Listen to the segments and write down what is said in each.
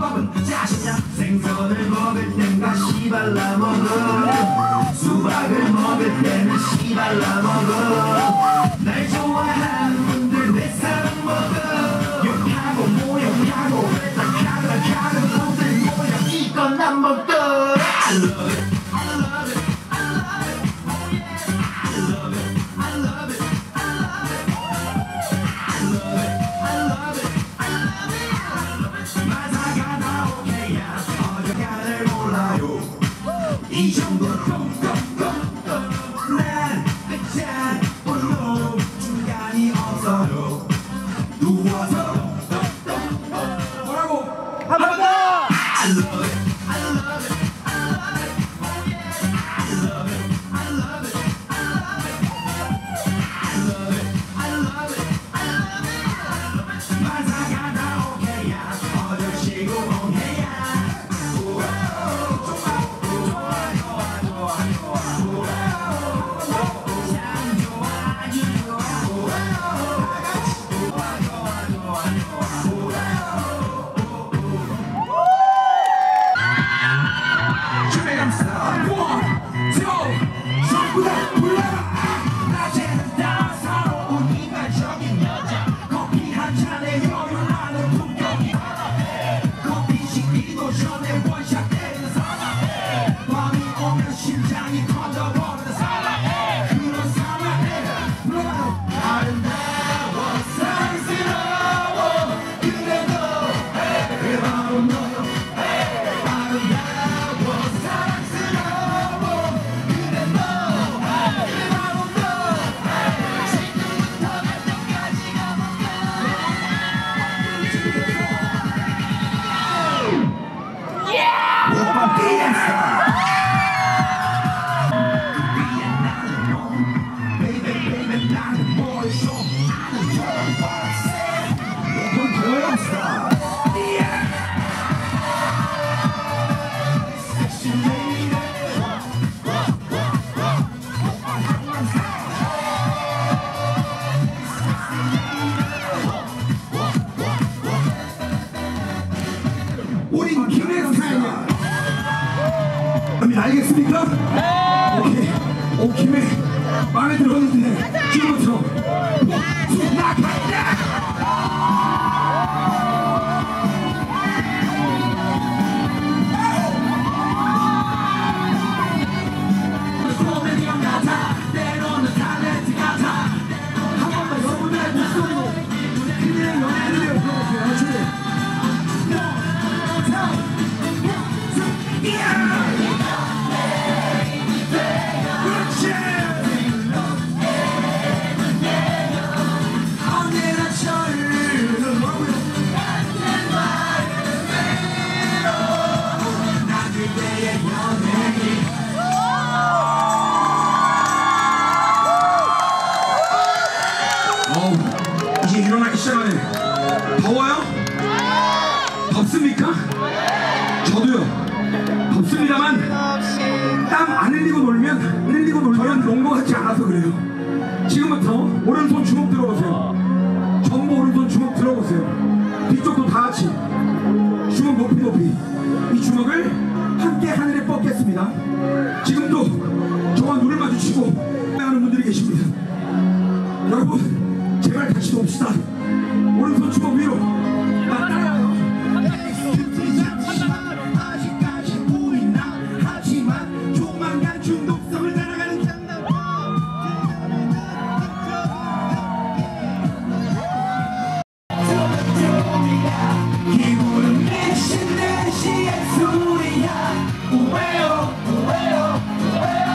법은 자신이야. 생선을 먹을 땐 다시 발라먹어. 수박을 먹을 때는 씨 발라먹어. 날 좋아하는 분들 내 사랑 먹어. 욕하고 모욕하고 낙하는 분들 모여 이건 안 먹어. I love it, I love it, I love it, oh yeah. I love it, I love it, I love it, I love it, I love it, I love it. 마사가 다 오케이야. 어디가를 몰라요. 이 정도로 난 백잔 홀로 중간이 없어요. 누워서 뭐라고? 한 번 더! I love it, I love it, I love it, oh yeah. I love it, I love it, I love it, I love it, I love it, I love it. 마사가 다 오케이야. 어절치고 옹해야. 심장이 터져버리는 사랑해. 그런 사랑해. 아름다워 사랑스러워. 그래도 그게 바로 너요. 아름다워 사랑스러워. 그래 너 그게 바로 너. 지금부터 갈 때까지가 뭔가. 오빠 삐졌어. 우린 김해 스타일이야. 알겠습니까? 네. 오케이. 오 김해 마음에 들었는데 지금부터 나간다. 이제 일어나기 시작하네. 더워요? 덥습니까? 저도요. 덥습니다만 땀 안 흘리고 놀면 저는 농구 하지 않아서 그래요. 지금부터 오른손 주먹 들어보세요. 전부 오른손 주먹 들어보세요. 뒤쪽도 다 같이 주먹 높이 이 주먹을 함께 하늘에 뻗겠습니다. 지금도 저와 눈을 마주치고 하는 분들이 계십니다. 여러분 제발 같이 놉시다. 오른손 주먹 위로 따라요. 아직까지 보이나 하지만 조만간 중독성을 따라가는 장난. 기분은 내쉬는 소리야. 우웨요 우웨요 우웨요.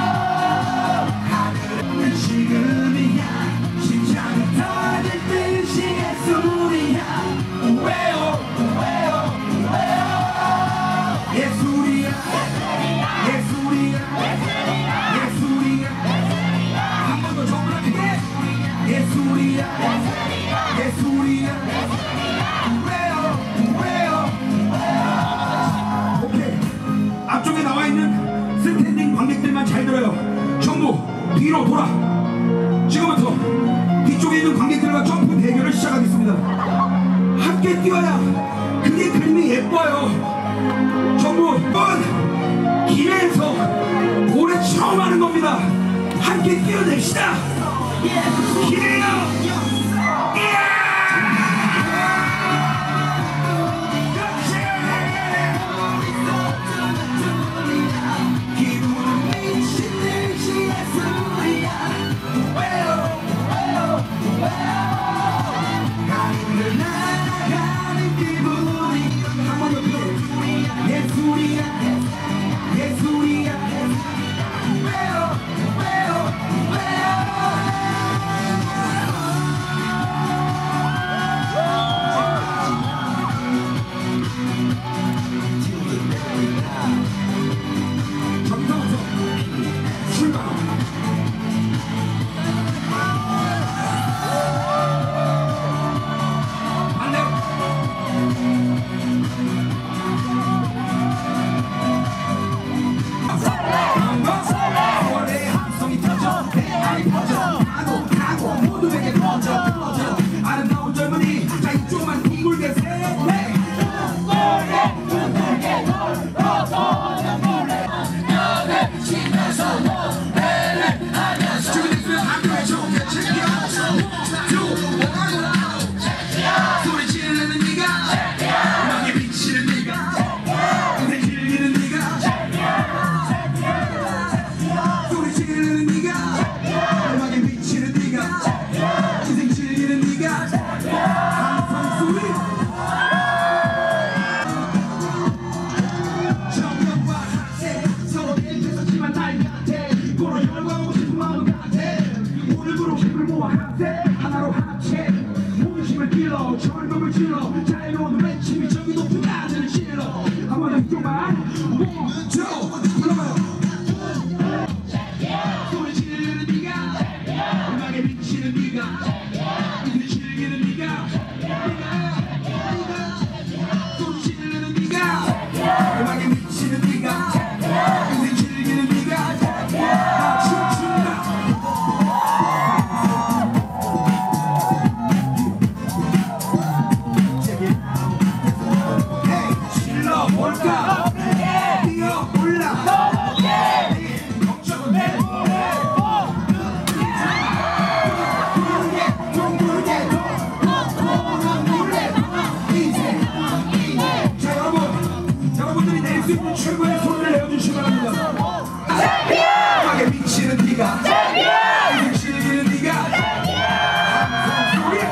하늘은 지금이야. 심장이 터질 뜻이의 소리야. 우웨요 우웨요 우웨요. 예술이야 예술이야 예술이야. 한 번 더 정확하게 예술이야 예술이야. 우웨요 우웨요. 오케이. 앞쪽에 나와 있는 스탠딩 관객들만 잘 들어요. 전부 뒤로 돌아. 지금부터 뒤쪽에 있는 관객들과 점프 대결을 시작하겠습니다. 함께 뛰어야 그게 그림이 예뻐요. 전부 기회에서 올해 처음 하는 겁니다. 함께 뛰어냅시다. 기회요. 아름다운 젊은이 자 이쪽만 둥글게 세네 치면서 노래를 하면서 준비됐으면 함께 좋게 챙겨줘 소리 지르는 네가 음악에 비치는 네가 인생 즐기는 네가 소리 지르는 네가 음악에 비치는 네가 인생 즐기는 네가 항상 소리 정명과 학생 서로 대립했었지만 나이 같아 고로 열광하고 싶은 마음 같아 오늘부로 힘을 모아 학생 하나로 합체 호기심을 길러 젊음을 질러 자유로운 외침이 저기 높은 하늘을 실러 한번 이쪽만 멈춰 불러봐요 소리 지르는 네가 음악에 미치는 네가 인생 즐기는 네가 소리 지르는 네가 음악에 미치는 네가 인생 즐기는 네가 다 춤춘다 질러볼까 뛰어올라 걱정은 내 둥글게 도는 물에 인생 자 여러분들이 낼 수 있는 최고의 소리를 내어주시기 바랍니다 음악에 미치는 네가 인생 즐기는 네가 항상 소리